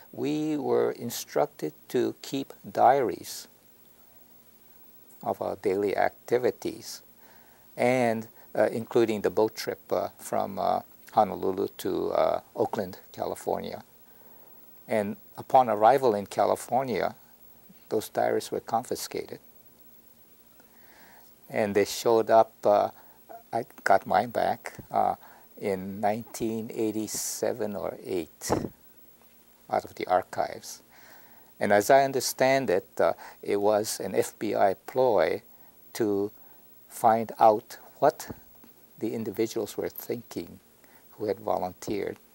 we were instructed to keep diaries of our daily activities, and including the boat trip from Honolulu to Oakland, California. And upon arrival in California, those diaries were confiscated. And they showed up, I got mine back in 1987 or 8 out of the archives. And as I understand it, it was an FBI ploy to find out what the individuals were thinking who had volunteered